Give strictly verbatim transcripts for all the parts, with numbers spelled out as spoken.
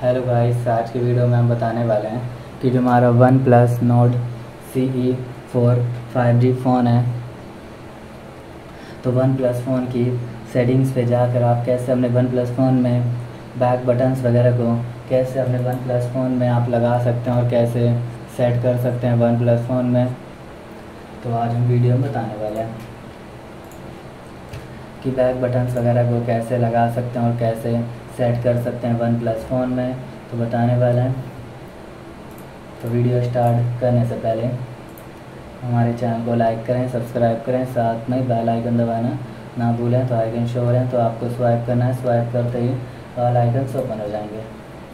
Hello guys, आज की video में हम बताने वाले हैं कि जो हमारा one plus note C E four five G phone है, तो वन प्लस फ़ोन की सेटिंग्स पे जाकर आप कैसे अपने वन प्लस फ़ोन में बैक बटन्स वगैरह को कैसे अपने वन प्लस फ़ोन में आप लगा सकते हैं और कैसे सेट कर सकते हैं वन प्लस फ़ोन में। तो आज हम वीडियो में बताने वाले हैं कि बैक बटन्स वगैरह को कैसे लगा सकते हैं और कैसे सेट कर सकते हैं वन प्लस फ़ोन में, तो बताने वाले हैं। तो वीडियो स्टार्ट करने से पहले हमारे चैनल को लाइक करें, सब्सक्राइब करें, साथ में बेल आइकन दबाना ना भूलें। तो आइकन शो हो रहे हैं तो आपको स्वाइप करना है, स्वाइप करते ही ऑल आइकन्स ओपन हो जाएंगे,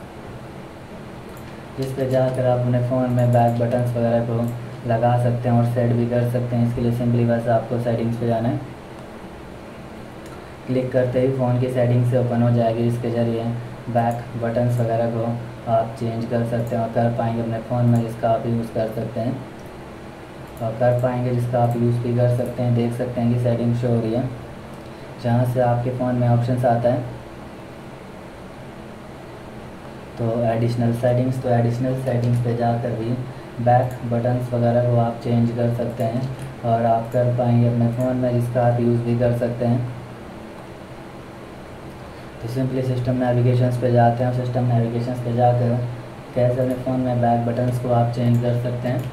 जिस पे जाकर आप अपने फ़ोन में बैक बटन्स वगैरह को लगा सकते हैं और सेट भी कर सकते हैं। इसके लिए सिंपली बस आपको सेटिंग्स पे जाना है, क्लिक करते ही फ़ोन की सेटिंग से ओपन हो जाएगी। इसके ज़रिए बैक बटन्स वगैरह को आप चेंज कर सकते हैं और कर पाएंगे अपने फ़ोन में, जिसका आप यूज़ कर सकते हैं और कर पाएंगे जिसका आप यूज़ भी कर सकते हैं। देख सकते हैं कि सेटिंग शो हो रही है, जहाँ से आपके फ़ोन में ऑप्शंस आता है तो एडिशनल सेटिंग्स, तो एडिशनल सेटिंग्स पे जाकर भी बैक बटन्स वगैरह को आप चेंज कर सकते हैं और आप कर पाएंगे अपने फ़ोन में, जिसका आप यूज़ भी कर सकते हैं। तो सिंपली सिस्टम नेविगेशंस पे जाते हैं और सिस्टम नेविगेशंस पे जाकर कैसे अपने फ़ोन में बैक बटन्स को आप चेंज कर सकते हैं।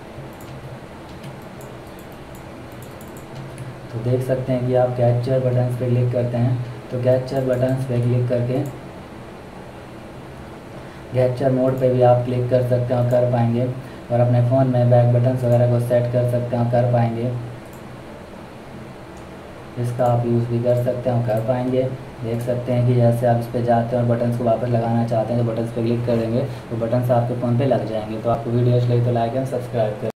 तो देख सकते हैं कि आप कैप्चर बटन्स पे क्लिक करते हैं, तो कैप्चर बटन्स पे क्लिक करके कैप्चर मोड पे भी आप क्लिक कर सकते हैं और कर पाएंगे और अपने फ़ोन में बैक बटन्स वगैरह को सेट कर सकते हैं और कर पाएंगे, इसका आप यूज़ भी कर सकते हैं और कर पाएंगे। देख सकते हैं कि जैसे आप इस पे जाते हैं और बटन्स को वापस लगाना चाहते हैं तो बटन्स पे क्लिक कर देंगे तो बटन्स आपके फ़ोन पे लग जाएंगे। तो आपको वीडियो अच्छी लगी तो लाइक एंड सब्सक्राइब करें।